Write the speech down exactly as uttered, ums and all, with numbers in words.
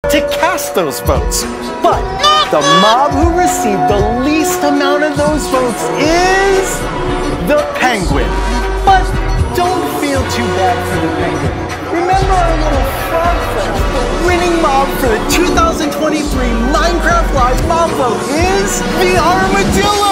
to cast those votes. But the mob who received the least amount of those votes is the penguin. But don't feel too bad for the penguin. Remember our little frog friends. The winning mob for the two thousand twenty-three Minecraft Live mob vote is the Armadillo!